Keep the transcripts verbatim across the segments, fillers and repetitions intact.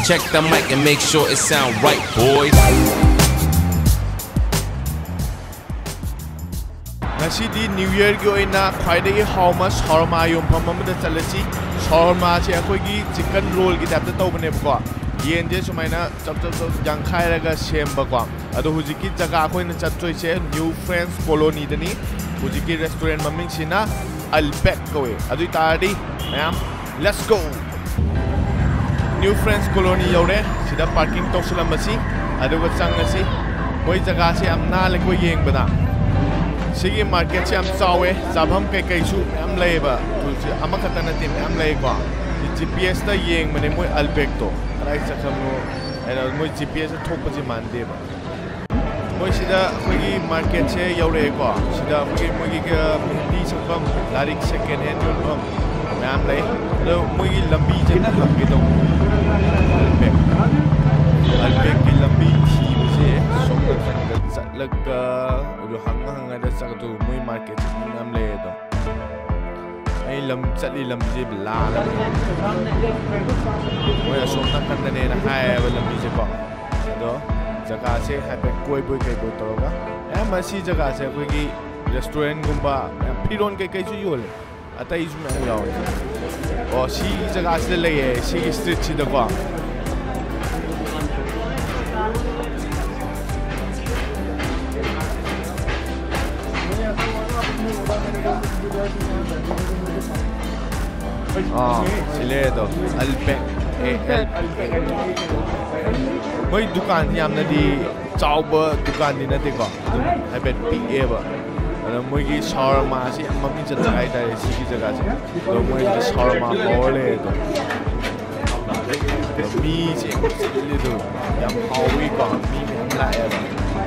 Check the mic and make sure it sound right, boys. Ngasi New Year gi oina khwaidagi hauma shawarma yompham amada chalasi shawarma se akhoi chicken roll gi type ta tawbane ko yen je sumaina chap chap chap jangkhai raga semba ko adu hujiki jaga akhoi na chatchoi se New Friends Colony dani hujiki restaurant maming sina Albek ko adu tadi mayam let's go New Friends Colony yore sida parking toksalamasi adu ga changasi moi jaga se amna le ko yeng bana Sigi market se am chawe sabham kai kai su am leiba tu se amakata na tim am lei kwa G P S ta yeng mane moi Albek to rai sa khamu era moi G P S thok pa ji man de ba moi sida khoi market se yaure kwa sida khoi moi gi mehndi sabam larik second hand yon bam am lei lo moi gi lambi je na lambi to Albek Albek ki lambi thi se som na laga lu hang hang ada satu mui market ngam le to ai lam chali lam je bla la moi som na kan ne na hai ba lam je ko do jaga se hai pe koi boi kai boi to ga ai ma si jaga se koi gi restaurant gumba piron kai kai ju yol atai ju ma yaw o si jaga se le ye si street chi da ko Ah, sile to Albek eh moi dukan yam na di chawba dukan ni na de ko hai bet pi e ba ana moi gi shawarma si mami chat ai dai si gi jaga se to moi gi shawarma bole to mi je sile to yam hawi ko mi me la e ba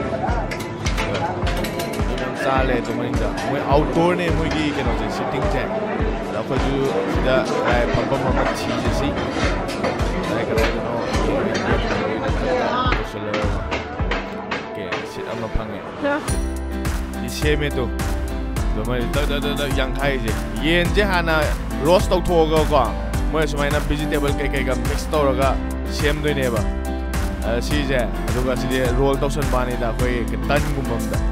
sa le to moi da moi outdoor ne moi gi ke no sitting tent Aku juga sudah eh papa mama cheese sih. Saya kira itu no. Soalnya, okay, si amma panggil. Di sini tu, domai dah dah dah yang kaya je. Yen je hana roast tau thua kau kau. Moi semai na vegetable kai kai kau mix tau raga same tu ni ba. Si je, juga si dia roll tau sen bani dah kau ketan gumam dah.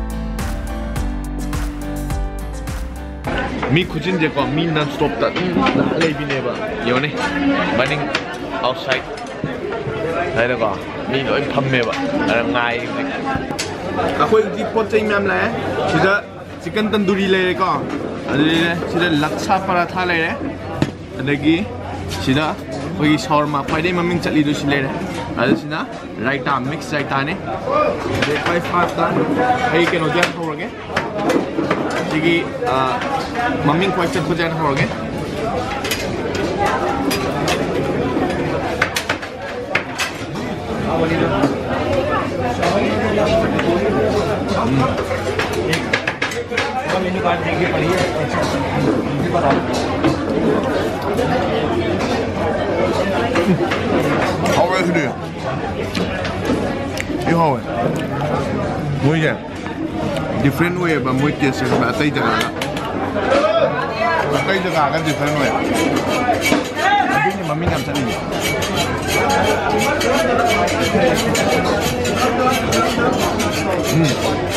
Mi kucing je kau mi non stop tak lagi bini ba, yo ni, banding outside, ada kau mi loi pamme ba, ada ngai. Aku ini pot cai mam lah, sudah chicken tandoori le kau, ada ni sudah laksa paratha le, ada lagi sudah pergi shawarma, pada maming cakli tu sile le, ada sudah raita mix raita ni, ada five five tan, hey keno jangan kau lagi. Jadi, maming question ko jangan horoge. Menu card देंगे पढ़िए बता How are you doing? You how? Muy bien. Different way but muy taste kan atai jaga atai jaga kan different way tapi ni mami ngam tadi hmm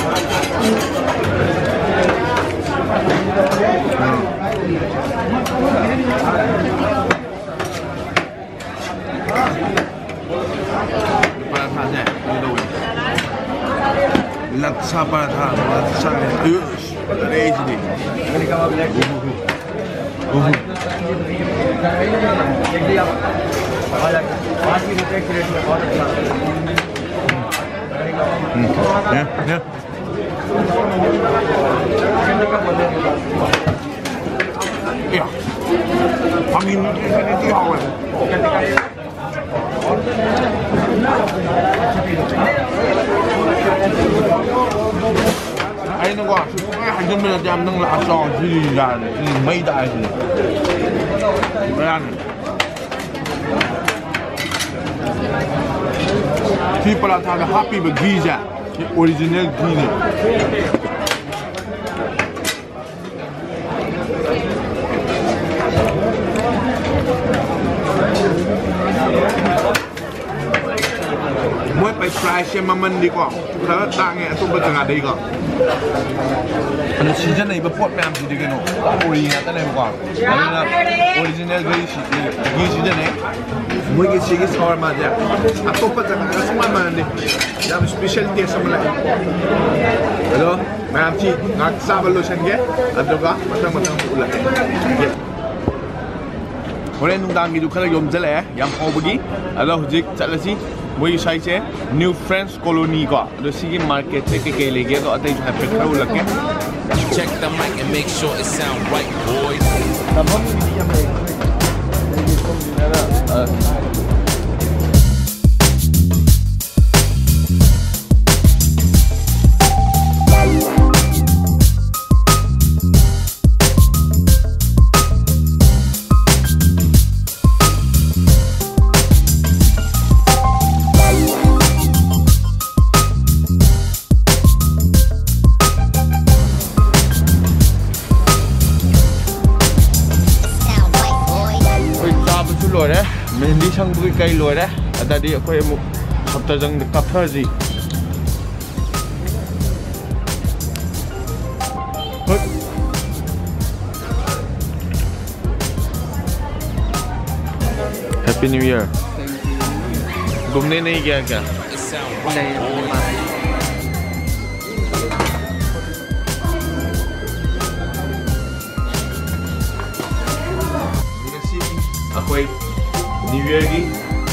paratanya itu laksa paratha laksa ayush reis di ini kamu black uh jadi आप पाँच की रुपए की rate में बहुत अच्छा ya ya ya pangin ini dia awal ai nó gọi hành động bây giờ em đang là trò gì là mấy đại gì đây ăn khi paratha là happy với ghee ra original ghee này size maman di ko khá đa nghe tôi bây giờ ngà đây ko nó chỉ chân này bớt phốt mềm gì đi cái nó original cái này mà còn là original cái gì cái gì đây này mỗi cái gì cái shawarma mà vậy à tôi bây giờ ngà cái semua mana ni yang special taste sama lagi hello mềm chi ngà sao bao lâu sen cái ada ka macam macam ulat Horen nungdang gitu kala yom jale yang kau bagi adalah hujik chalasi moi sai che New Friends Colony ko ado sigi market se ke ke lege to atai jo happy kharu lage Check the mic and make sure it sound right, boys. tabam ni yang mai ni kom dinara lối đấy, mình đi sang bụi cây lối đấy, ở đây đi ở quê một hộp tờ rừng được cặp thơ gì? Happy New Year. घूमने नहीं गया क्या? It sound right, boys. Ako'y New Year gi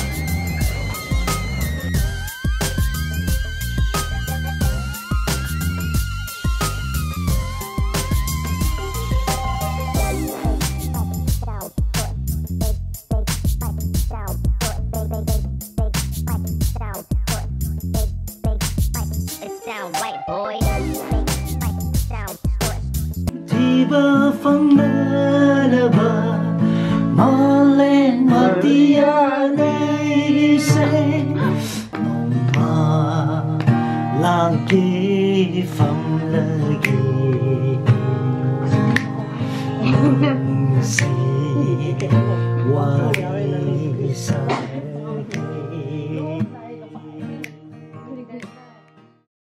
lagi fam lagi si wari sai